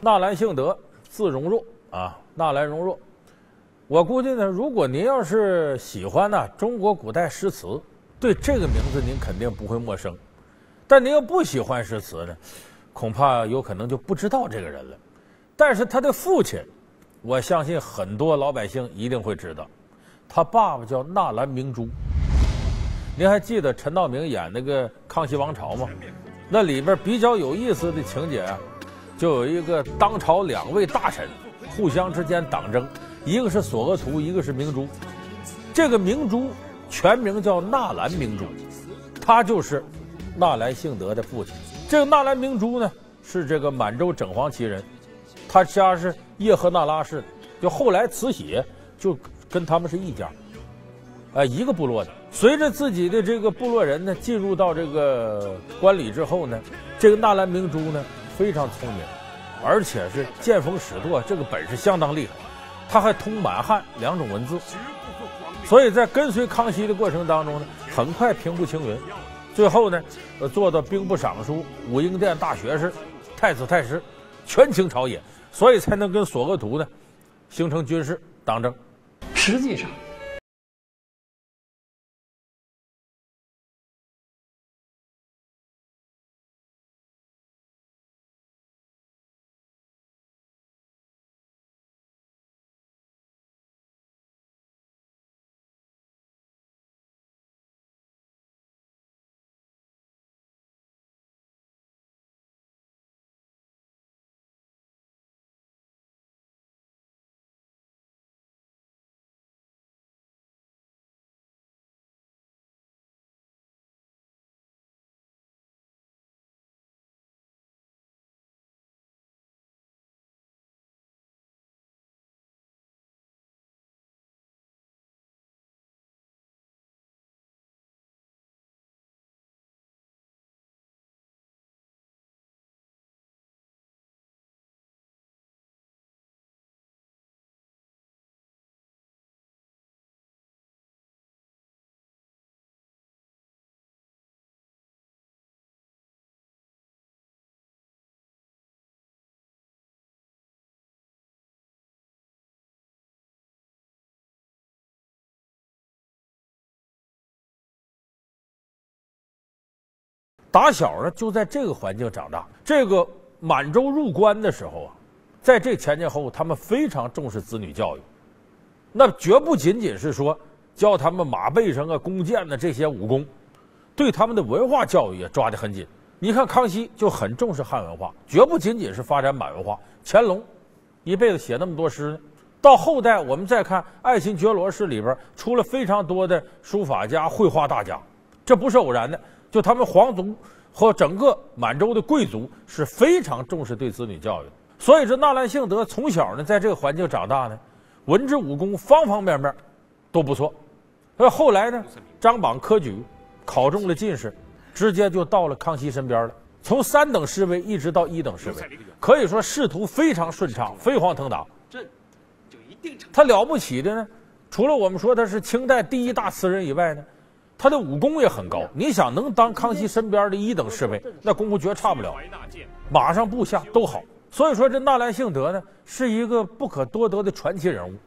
纳兰性德，字荣若啊，纳兰容若。我估计呢，如果您要是喜欢呢中国古代诗词，对这个名字您肯定不会陌生。但您要不喜欢诗词呢，恐怕有可能就不知道这个人了。但是他的父亲，我相信很多老百姓一定会知道，他爸爸叫纳兰明珠。您还记得陈道明演那个《康熙王朝》吗？那里边比较有意思的情节啊，就有一个当朝两位大臣互相之间党争，一个是索额图，一个是明珠。这个明珠全名叫纳兰明珠，他就是纳兰性德的父亲。这个纳兰明珠呢，是这个满洲整黄旗人，他家是叶赫那拉氏，就后来慈禧就跟他们是一家，一个部落的。随着自己的这个部落人呢进入到这个官里之后呢，这个纳兰明珠呢非常聪明，而且是见风使舵，这个本事相当厉害。他还通满汉两种文字，所以在跟随康熙的过程当中呢，很快平步青云。最后呢，做到兵部尚书、武英殿大学士、太子太师，权倾朝野，所以才能跟索额图呢形成军事党争。 实际上， 打小呢就在这个环境长大。这个满洲入关的时候啊，在这前前后后，他们非常重视子女教育，那绝不仅仅是说教他们马背上啊、弓箭的这些武功，对他们的文化教育也抓得很紧。你看康熙就很重视汉文化，绝不仅仅是发展满文化。乾隆一辈子写那么多诗呢，到后代我们再看《爱新觉罗氏》里边出了非常多的书法家、绘画大家，这不是偶然的。就他们皇族和整个满洲的贵族是非常重视对子女教育的，所以这纳兰性德从小呢在这个环境长大呢，文治武功方方面面都不错。后来呢，张榜科举考中了进士，直接就到了康熙身边了，从3等侍卫一直到1等侍卫，可以说仕途非常顺畅，飞黄腾达。他了不起的呢，除了我们说他是清代第1大词人以外呢，他的武功也很高。你想能当康熙身边的1等侍卫，那功夫绝差不了，马上部下都好。所以说这纳兰性德呢是一个不可多得的传奇人物。